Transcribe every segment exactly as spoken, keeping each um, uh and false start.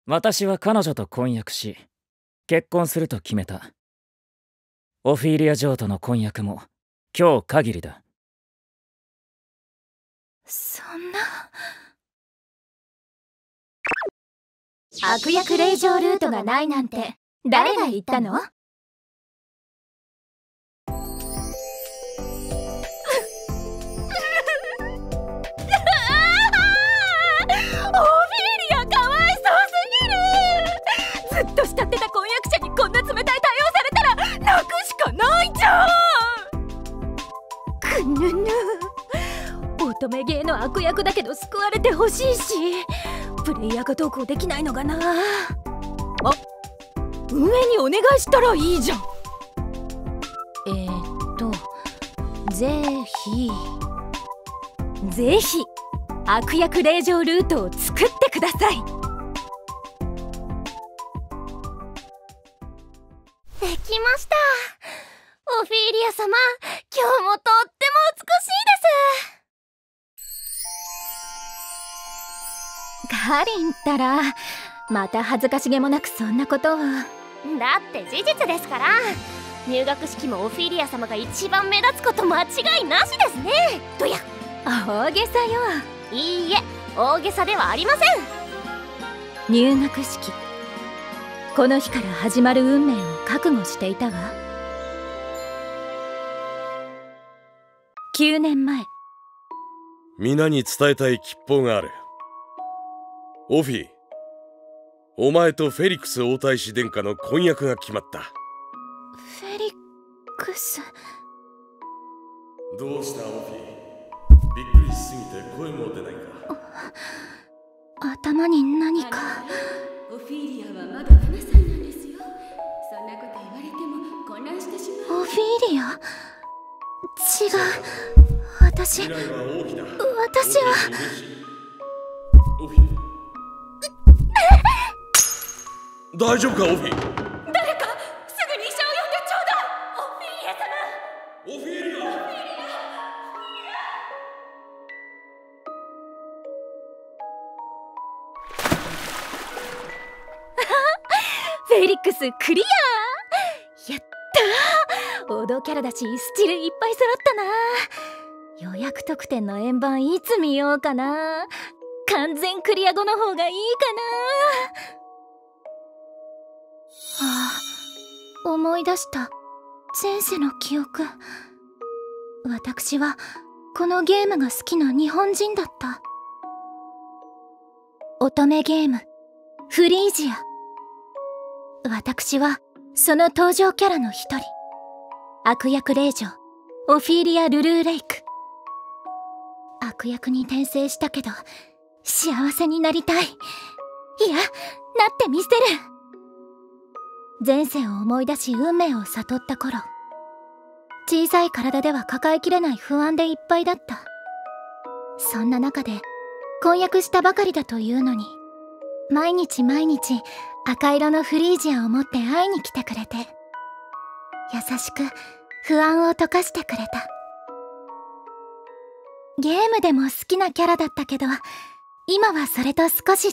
私は彼女と婚約し、結婚すると決めた。オフィーリア嬢との婚約も今日限りだ。 そんな。悪役令嬢ルートがないなんて誰が言ったの？オフィリアかわいそうすぎる。ずっと慕ってた婚約者にこんな冷たい対応されたら泣くしかないじゃん。くぬぬ、乙女芸の悪役だけど救われてほしいし、プレイヤーがどうこうできないのかな。あ、運営にお願いしたらいいじゃん。えーっとぜひぜひ悪役令嬢ルートを作ってください。できました。オフィーリア様、今日もとっても美しいです。カリンったらまた恥ずかしげもなくそんなことを。だって事実ですから。入学式もオフィーリア様が一番目立つこと間違いなしですね。どや、大げさよ。いいえ、大げさではありません。入学式、この日から始まる運命を覚悟していたわ。きゅうねんまえ、 皆に伝えたい吉報がある。オフィー、お前とフェリクス王太子殿下の婚約が決まった。 フェリクス。 どうしたオフィー、びっくりしすぎて声も出ないか。 頭に何か。 オフィーリアはまだななさいなんですよ。そんなこと言われても混乱してしまう。 オフィーリア？違う、私未来は大きな。 私はオフィー大丈夫かオフィー。 誰かすぐに医者を呼んでちょうだい。オフィーリア様。 オフィーリア。 フェリックスクリアー。やったー。王道キャラだしスチルいっぱい揃ったな。予約特典の円盤いつ見ようかな。完全クリア後の方がいいかな。ああ、思い出した。前世の記憶。私はこのゲームが好きな日本人だった。乙女ゲームフリージア。私はその登場キャラの一人、悪役令嬢オフィーリア・ルルーレイク。悪役に転生したけど幸せになりたい。いや、なってみせる。前世を思い出し運命を悟った頃、小さい体では抱えきれない不安でいっぱいだった。そんな中で婚約したばかりだというのに、毎日毎日赤色のフリージアを持って会いに来てくれて、優しく不安を溶かしてくれた。ゲームでも好きなキャラだったけど、今はそれと少し違う。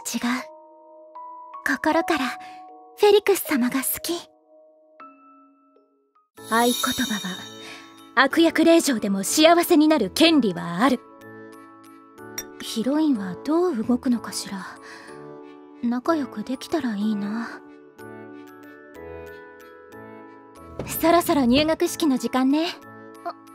心からフェリクス様が好き。合言葉は、悪役令嬢でも幸せになる権利はある。ヒロインはどう動くのかしら。仲良くできたらいいな。そろそろ入学式の時間ね。あ、はい。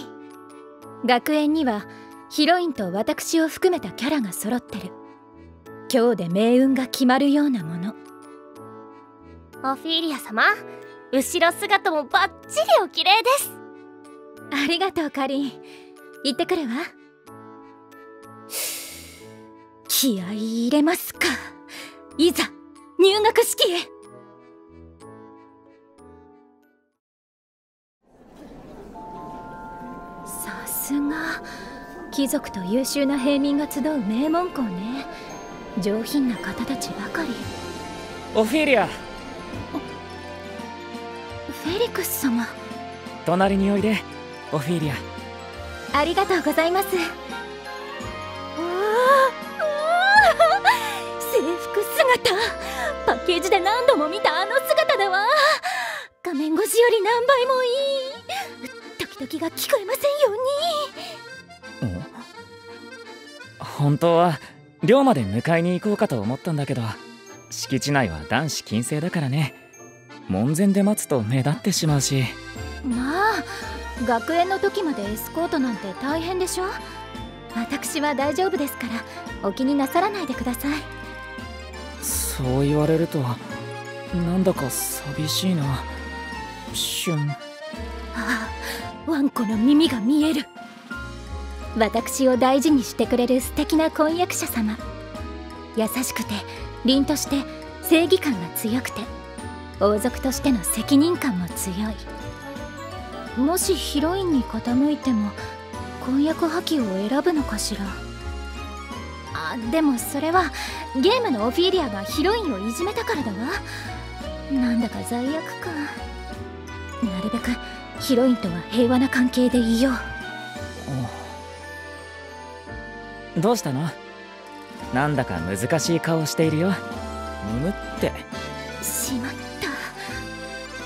学園にはヒロインと私を含めたキャラが揃ってる。今日で命運が決まるようなもの。 オフィーリア様、後ろ姿もバッチリお綺麗です。 ありがとうカリン。行ってくるわ。気合い入れますか。いざ入学式へ。さすが貴族と優秀な平民が集う名門校ね。上品な方たちばかり。 オフィーリア。 フェリクス様。 隣においでオフィーリア。 ありがとうございます。おお、制服姿パッケージで何度も見たあの姿だわ。画面越しより何倍もいい。時々が聞こえませんように。 本当は寮まで迎えに行こうかと思ったんだけど、敷地内は男子禁制だからね。門前で待つと目立ってしまうし。 まあ学園の時までエスコートなんて大変でしょ。私は大丈夫ですからお気になさらないでください。 そう言われるとなんだか寂しいな。シュン。 ああ、ワンコの耳が見える。私を大事にしてくれる素敵な婚約者様。優しくて凛として正義感が強くて王族としての責任感も強い。もしヒロインに傾いても婚約破棄を選ぶのかしら。あ、でもそれはゲームのオフィリアがヒロインをいじめたからだわ。なんだか罪悪感。なるべくヒロインとは平和な関係でいよう。 どうしたの？なんだか難しい顔しているよ。むむって。 しまった。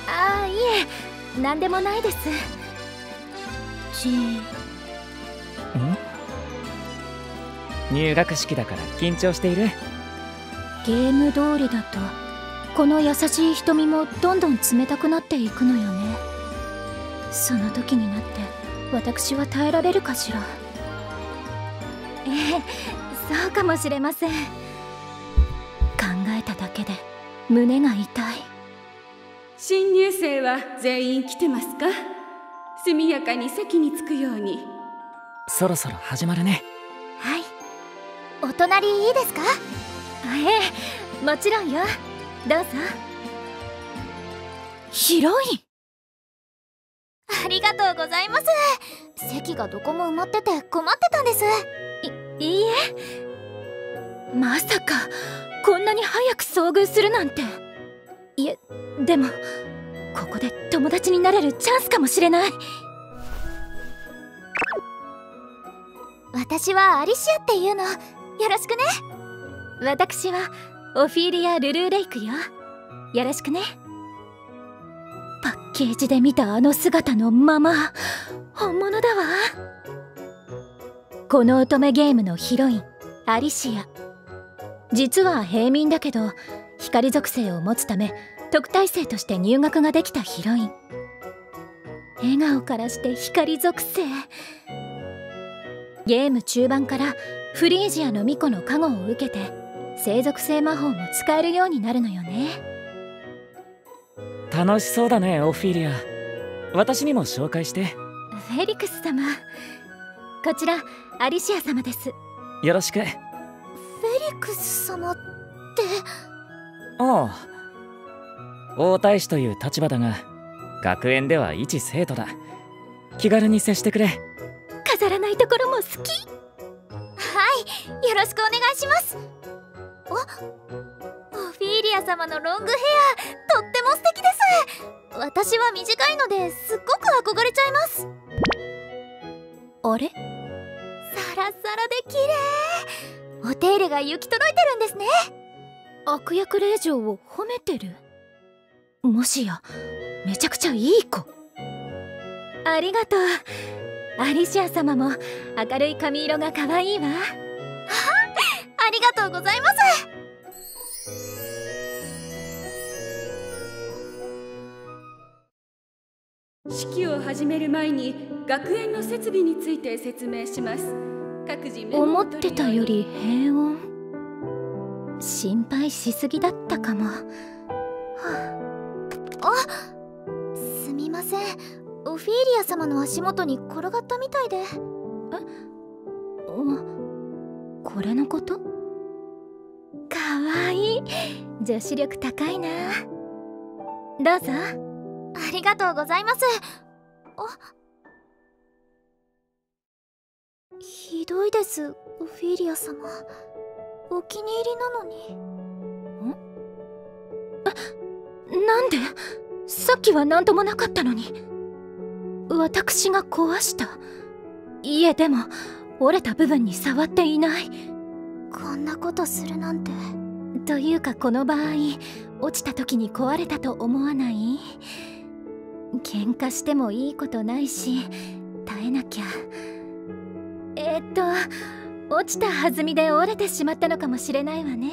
ああ、いえ、何でもないです。じん入学式だから緊張している？ ゲーム通りだとこの優しい瞳もどんどん冷たくなっていくのよね。その時になって私は耐えられるかしら。ええ、そうかもしれません。考えただけで胸が痛い。 新入生は全員来てますか？速やかに席に着くように。 そろそろ始まるね。 はい。お隣いいですか？ええ、もちろんよ。どうぞ。ヒロイン。 ありがとうございます。席がどこも埋まってて困ってたんです。 い、いいえ。まさかこんなに早く遭遇するなんて。いえ、でもここで友達になれるチャンスかもしれない。 私はアリシアっていうの。よろしくね。 私はオフィリア・ルルーレイクよ。よろしくね。パッケージで見たあの姿のまま本物だわ。この乙女ゲームのヒロインアリシア。実は平民だけど光属性を持つため特待生として入学ができたヒロイン。笑顔からして光属性。ゲーム中盤からフリージアの巫女の加護を受けて聖属性魔法も使えるようになるのよね。 楽しそうだね、オフィリア。私にも紹介して。 フェリクス様。こちらアリシア様です。 よろしく。 フェリクス様って。 ああ、王太子という立場だが学園では一生徒だ。気軽に接してくれ。 飾らないところも好き。 はい、よろしくお願いします。あ、オフィリア様のロングヘア、とっても素敵です。私は短いのですっごく憧れちゃいます。 あれ？ サラサラで綺麗。お手入れが行き届いてるんですね。 悪役令嬢を褒めてる？もしやめちゃくちゃいい子。ありがとう。アリシア様も明るい髪色が可愛いわ。 ありがとうございます。 式を始める前に学園の設備について説明します。各自メモ思っを取るように。 てたより平穏。心配しすぎだったかも。 あ、すみません。オフィーリア様の足元に転がったみたいで。え？ これのこと？かわいい。女子力高いな。どうぞ。 ありがとうございます。あ、ひどいです、オフィーリア様。お気に入りなのに。 ん？え、なんで？さっきは何ともなかったのに。私が壊した。いえ、でも折れた部分に触っていない。 こんなことするなんて。 というかこの場合落ちた時に壊れたと思わない？喧嘩してもいいことないし耐えなきゃ。えー、っと落ちた弾みで折れてしまったのかもしれないわね。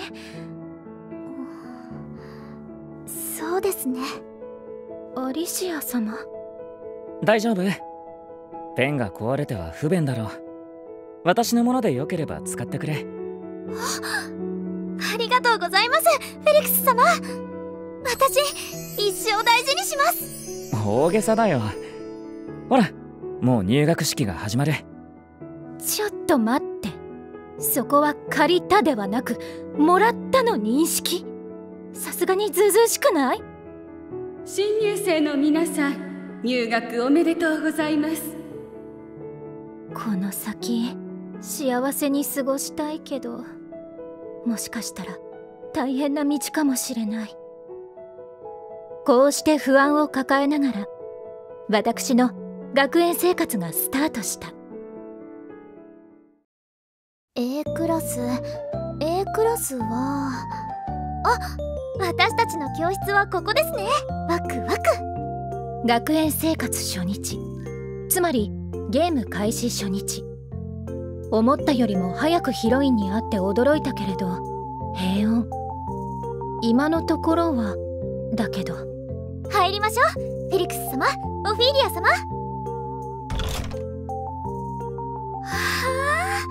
そうですね。 アリシア様、 大丈夫？ペンが壊れては不便だろう。私のものでよければ使ってくれ。 ありがとうございます、フェリクス様。私一生大事にします。 大げさだよ。ほら、もう入学式が始まる。 ちょっと待って、そこは借りたではなくもらったの認識。さすがにずうずうしくない？ 新入生の皆さん、入学おめでとうございます。 この先幸せに過ごしたいけど、もしかしたら大変な道かもしれない。こうして不安を抱えながら私の学園生活がスタートした。 A クラス A クラスは、あ、私たちの教室はここですね。ワクワク。 学園生活初日、つまりゲーム開始初日。思ったよりも早くヒロインに会って驚いたけれど平穏。今のところはだけど。 入りましょう、フェリクス様、オフィリア様。はあ、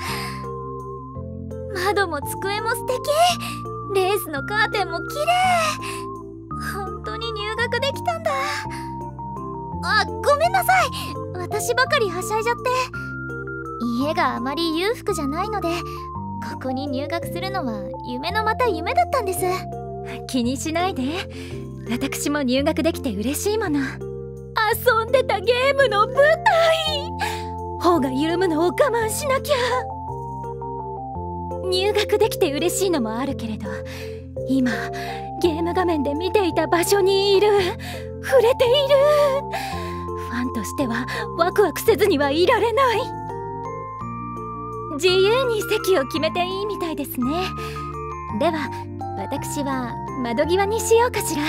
窓も机も素敵。レースのカーテンも綺麗。本当に入学できたんだ。あ、ごめんなさい、私ばかりはしゃいじゃって。家があまり裕福じゃないので、ここに入学するのは夢のまた夢だったんです。 気にしないで、私も入学できて嬉しいもの。遊んでたゲームの舞台、頬が緩むのを我慢しなきゃ。入学できて嬉しいのもあるけれど、今ゲーム画面で見ていた場所にいる、触れている。ファンとしてはワクワクせずにはいられない。自由に席を決めていいみたいですね。では私は窓際にしようかしら。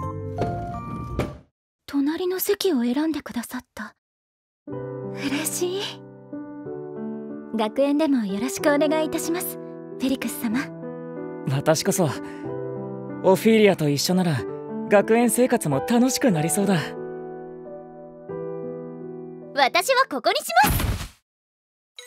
隣の席を選んでくださった。嬉しい。学園でもよろしくお願いいたします、フェリクス様。 私こそオフィリアと一緒なら学園生活も楽しくなりそうだ。 私はここにします。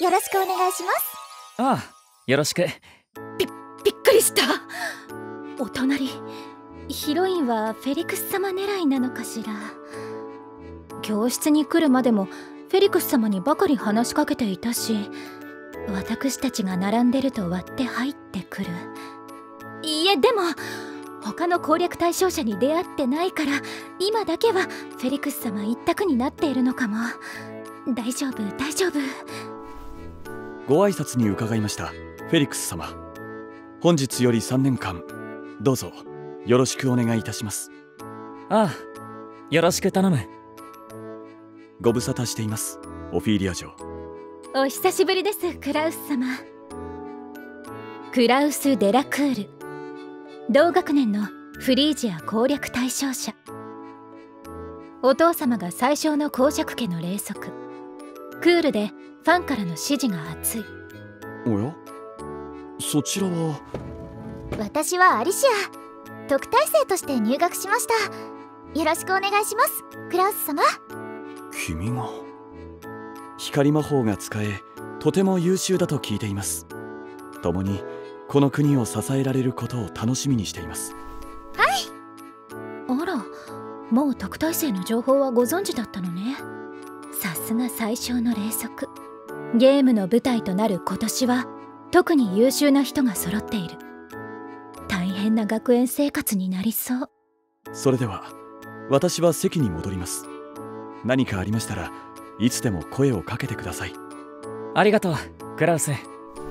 よろしくお願いします。 ああ、よろしく。 びびっくりした。お隣ヒロインはフェリクス様狙いなのかしら。教室に来るまでもフェリクス様にばかり話しかけていたし、私たちが並んでると割って入ってくる。いいえ、でも他の攻略対象者に出会ってないから、今だけはフェリクス様一択になっているのかも。大丈夫大丈夫。 ご挨拶に伺いました、フェリクス様。本日よりさんねんかんどうぞよろしくお願いいたします。 ああ、よろしく頼む。 ご無沙汰しています、オフィリア嬢。 お久しぶりです、クラウス様。クラウス・デラクール、同学年のフリージア攻略対象者。お父様が最小の公爵家の霊族。クールでファンからの支持が厚い。 おや、そちらは。 私はアリシア、特待生として入学しました。よろしくお願いします、クラウス様。 君が。光魔法が使えとても優秀だと聞いています。共にこの国を支えられることを楽しみにしています。 はい。 あら、もう特待生の情報はご存知だったのね。さすが最小の霊族。ゲームの舞台となる今年は特に優秀な人が揃っている。大変な学園生活になりそう。 それでは私は席に戻ります。何かありましたらいつでも声をかけてください。 ありがとう、クラウス。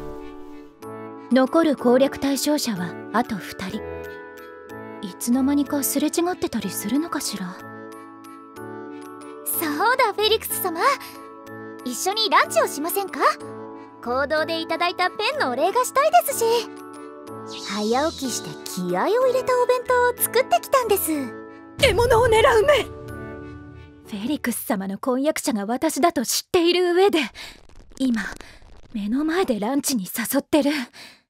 残る攻略対象者はあとふたり。いつの間にかすれ違ってたりするのかしら。 そうだ、フェリクス様、一緒にランチをしませんか？行動でいただいたペンのお礼がしたいですし。 早起きして気合を入れたお弁当を作ってきたんです。 獲物を狙う目。フェリクス様の婚約者が私だと知っている上で今目の前でランチに誘ってる。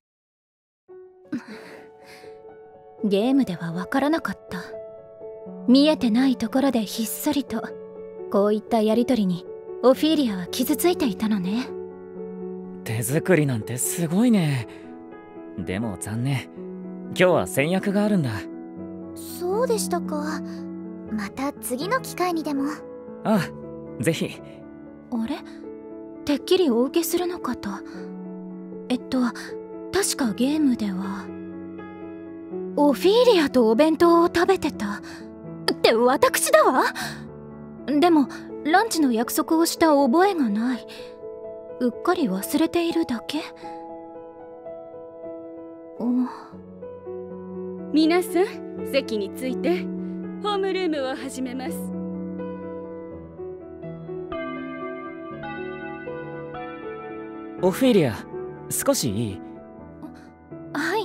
ゲームでは分からなかった。見えてないところでひっそりとこういったやりとりにオフィーリアは傷ついていたのね。 手作りなんてすごいね。でも残念、今日は先約があるんだ。 そうでしたか。また次の機会にでも。 ああ、ぜひ。 あれ、てっきりお受けするのかと。えっと確かゲームではオフィーリアとお弁当を食べてたって私だわ。でもランチの約束をした覚えがない。うっかり忘れているだけ。 皆さん席についてホームルームを始めます。 オフィリア、少しいい？ はい。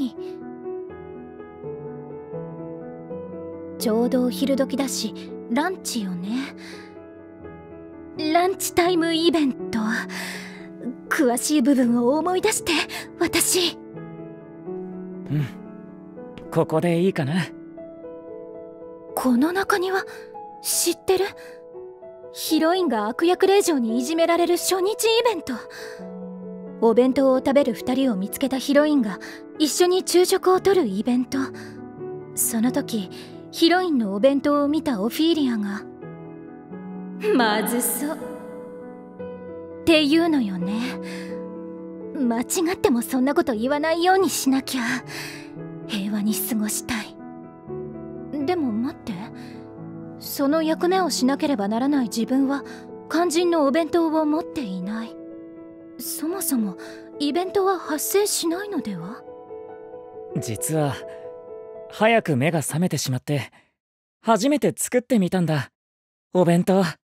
ちょうどお昼時だしランチよね。ランチタイムイベント。詳しい部分を思い出して私。 うん、ここでいいかな。 この中庭知ってる？ヒロインが悪役令嬢にいじめられる初日イベント。お弁当を食べるふたりを見つけたヒロインが一緒に昼食をとるイベント。その時ヒロインのお弁当を見たオフィーリアがまずそうって言うのよね。間違ってもそんなこと言わないようにしなきゃ。平和に過ごしたい。でも待って、その役目をしなければならない自分は肝心のお弁当を持っていない。そもそもイベントは発生しないのでは？ 実は早く目が覚めてしまって初めて作ってみたんだ、お弁当。あ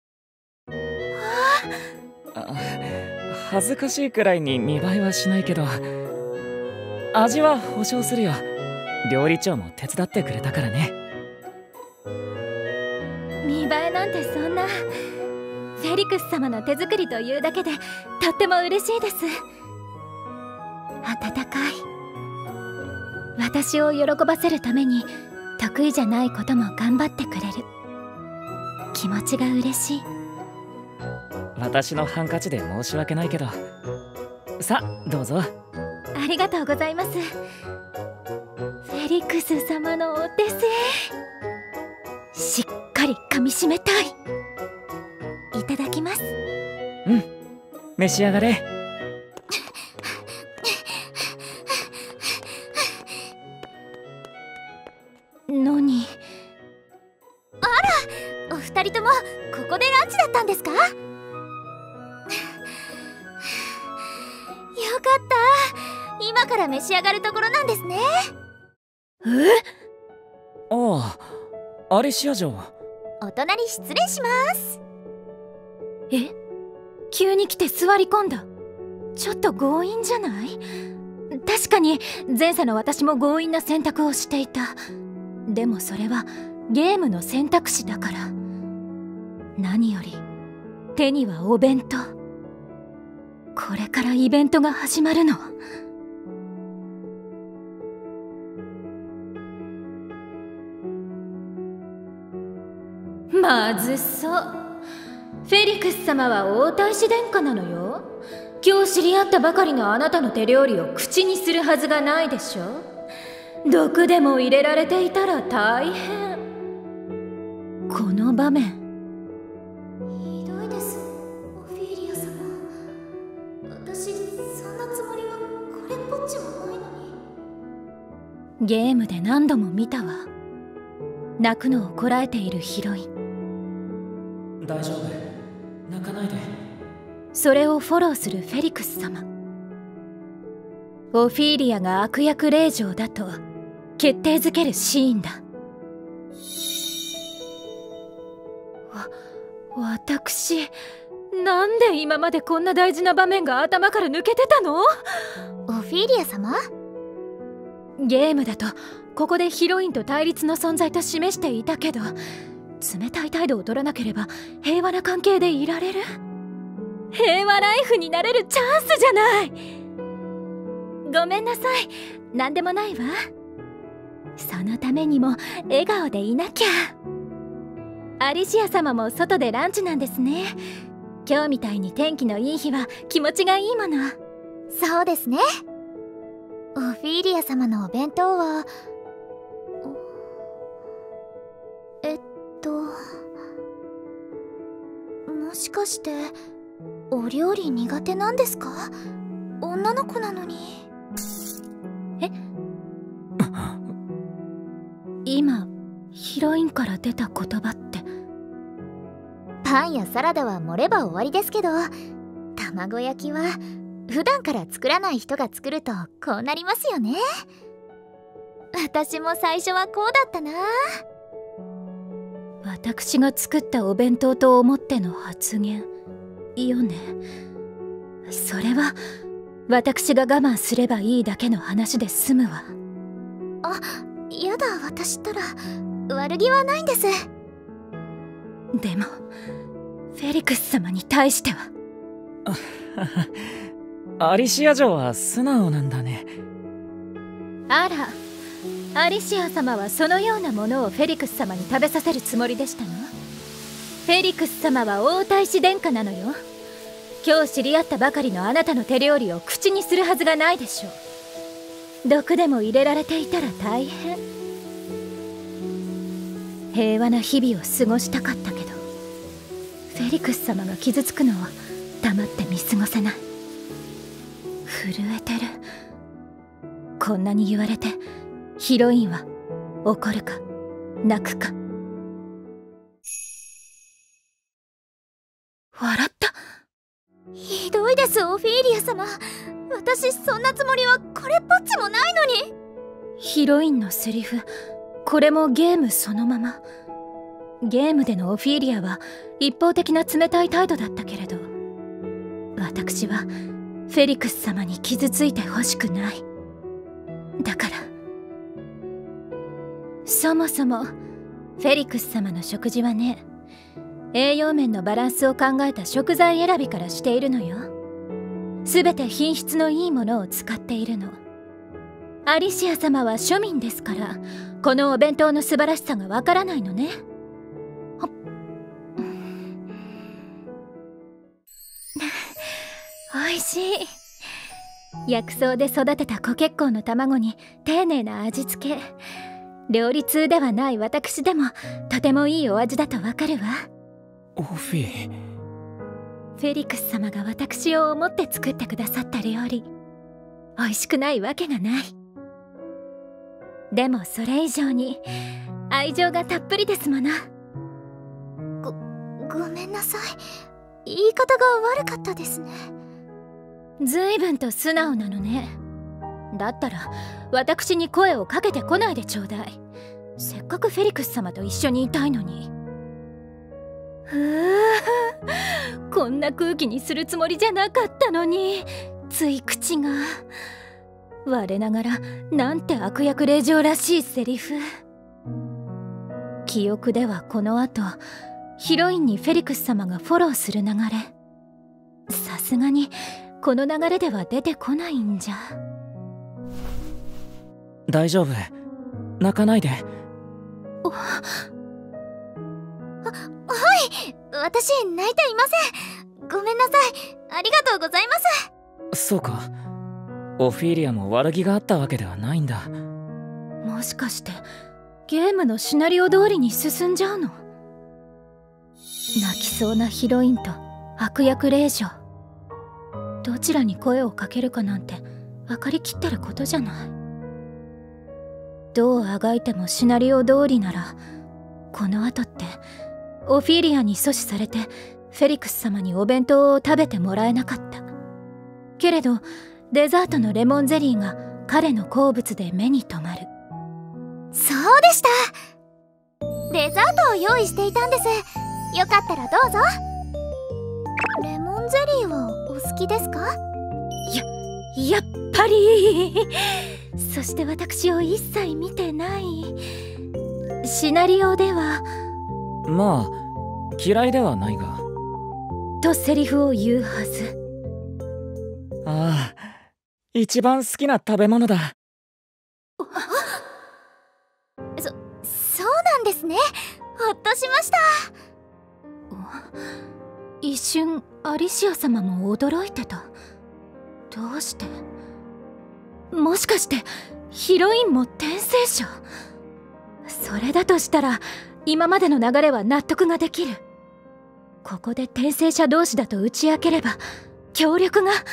あ、恥ずかしいくらいに見栄えはしないけど味は保証するよ。料理長も手伝ってくれたからね。 見栄えなんてそんな。フェリクス様の手作りというだけでとっても嬉しいです。温かい。私を喜ばせるために得意じゃないことも頑張ってくれる。気持ちが嬉しい。 私のハンカチで申し訳ないけど、さあどうぞ。 ありがとうございます。フェリクス様のお手製、しっかり噛みしめたい。いただきます。 うん、召し上がれ。 何？ あら、お二人ともここでランチだったんですか？よかった。今から召し上がるところなんですね。 え？ ああ、アリシア城。 お隣失礼します。 え？急に来て座り込んだ。ちょっと強引じゃない？確かに前世の私も強引な選択をしていた。でもそれはゲームの選択肢だから。何より手にはお弁当。これからイベントが始まるの。まずそう。フェリクス様は王太子殿下なのよ。今日知り合ったばかりのあなたの手料理を口にするはずがないでしょ。毒でも入れられていたら大変。この場面ひどいです、オフィーリア様。私そんなつもりはこれっぽっちもないのに。 ゲームで何度も見たわ。泣くのをこらえているヒロイン。 大丈夫、泣かないで。 それをフォローするフェリクス様。オフィーリアが悪役令嬢だと決定づけるシーンだ。わ、私、なんで今までこんな大事な場面が頭から抜けてたの？ オフィーリア様、 ゲームだとここでヒロインと対立の存在と示していたけど、冷たい態度を取らなければ平和な関係でいられる、平和ライフになれるチャンスじゃない。ごめんなさい、なんでもないわ。そのためにも笑顔でいなきゃ。アリシア様も外でランチなんですね。今日みたいに天気のいい日は気持ちがいいもの。 そうですね。オフィーリア様のお弁当はえっともしかしてお料理苦手なんですか？女の子なのに。 え今ヒロインから出た言葉って。 パンやサラダは盛れば終わりですけど、卵焼きは普段から作らない人が作るとこうなりますよね。私も最初はこうだったな。 私が作ったお弁当と思っての発言よね。それは私が我慢すればいいだけの話で済むわ。 あ、やだ、私ったら悪気はないんです。 でもフェリクス様に対してはアリシア嬢は素直なんだね。 あら、アリシア様はそのようなものをフェリクス様に食べさせるつもりでしたの？フェリクス様は王太子殿下なのよ。今日知り合ったばかりのあなたの手料理を口にするはずがないでしょう。毒でも入れられていたら大変。平和な日々を過ごしたかったけど、フェリクス様が傷つくのは黙って見過ごせない。震えてる。こんなに言われてヒロインは怒るか泣くか。笑った。 ひどいです、オフィーリア様。私そんなつもりはこれっぽっちもないのに。 ヒロインのセリフ、これもゲームそのまま。ゲームでのオフィーリアは一方的な冷たい態度だったけれど、私はフェリクス様に傷ついてほしくない。だからそもそもフェリクス様の食事はね、栄養面のバランスを考えた食材選びからしているのよ。すべて品質のいいものを使っているの。アリシア様は庶民ですから、このお弁当の素晴らしさがわからないのね。おいしい。薬草で育てたコケッコーの卵に丁寧な味付け。料理通ではない私でもとてもいいお味だとわかるわ。 オフィフェリクス様が私を思って作ってくださった料理、美味しくないわけがない。でもそれ以上に愛情がたっぷりですもの。 ご、ごめんなさい。言い方が悪かったですね。 ずいぶんと素直なのね。だったら私に声をかけてこないでちょうだい。せっかくフェリクス様と一緒にいたいのに。ふう、こんな空気にするつもりじゃなかったのに、つい口が。我ながらなんて悪役令嬢らしいセリフ。記憶ではこの後ヒロインにフェリクス様がフォローする流れ。さすがにこの流れでは出てこないんじゃ。 大丈夫、泣かないで。 おははい私泣いていません。ごめんなさい。ありがとうございます。 そうか、オフィーリアも悪気があったわけではないんだ。 もしかしてゲームのシナリオ通りに進んじゃうの？泣きそうなヒロインと悪役令嬢、どちらに声をかけるかなんて分かりきってることじゃない。どうあがいてもシナリオ通りなら、この後ってオフィーリアに阻止されてフェリクス様にお弁当を食べてもらえなかった。けれどデザートのレモンゼリーが彼の好物で目に留まる。 そうでした。デザートを用意していたんです。よかったらどうぞ。レモンゼリーはお好きですか？ や、 やっぱり。そして私を一切見てない。シナリオではまあ嫌いではないが。 とセリフを言うはず。 ああ、一番好きな食べ物だ。 そ、そうなんですね。ほっとしました。 一瞬アリシア様も驚いてた。どうして？もしかしてヒロインも転生者？それだとしたら今までの流れは納得ができる。ここで転生者同士だと打ち明ければ協力が。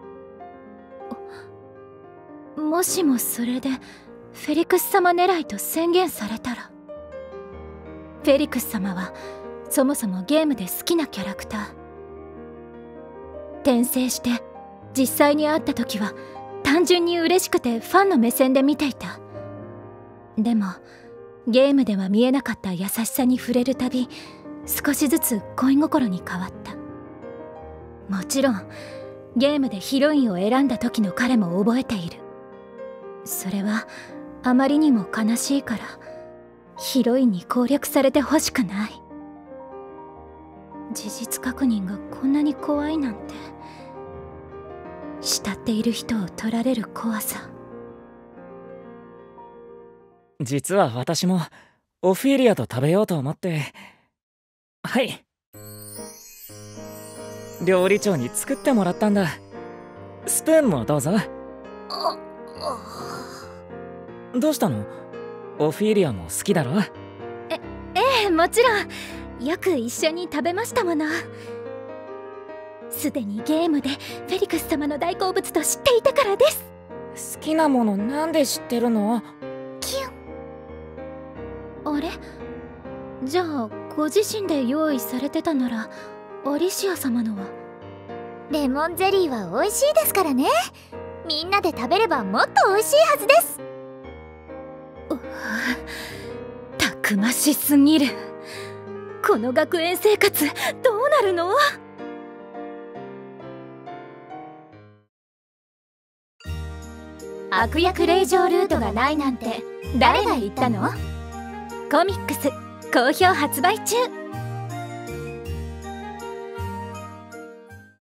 もしもそれでフェリクス様狙いと宣言されたら。フェリクス様はそもそもゲームで好きなキャラクター。転生して実際に会った時は単純に嬉しくてファンの目線で見ていた。でもゲームでは見えなかった優しさに触れるたび少しずつ恋心に変わった。もちろんゲームでヒロインを選んだ時の彼も覚えている。それはあまりにも悲しいからヒロインに攻略されてほしくない。事実確認がこんなに怖いなんて。慕っている人を取られる怖さ。 実は私もオフィリアと食べようと思って。はい、料理長に作ってもらったんだ。スプーンもどうぞ。どうしたの？オフィリアも好きだろ？ え、ええ、もちろん。よく一緒に食べましたもの。すでにゲームでフェリクス様の大好物と知っていたからです。 好きなものなんで知ってるの？ キュン。あれ？じゃあご自身で用意されてたならアリシア様のは？ レモンゼリーは美味しいですからね。みんなで食べればもっと美味しいはずです。 たくましすぎる。この学園生活どうなるの？ 悪役令嬢ルートがないなんて誰が言ったの？ コミックス好評発売中。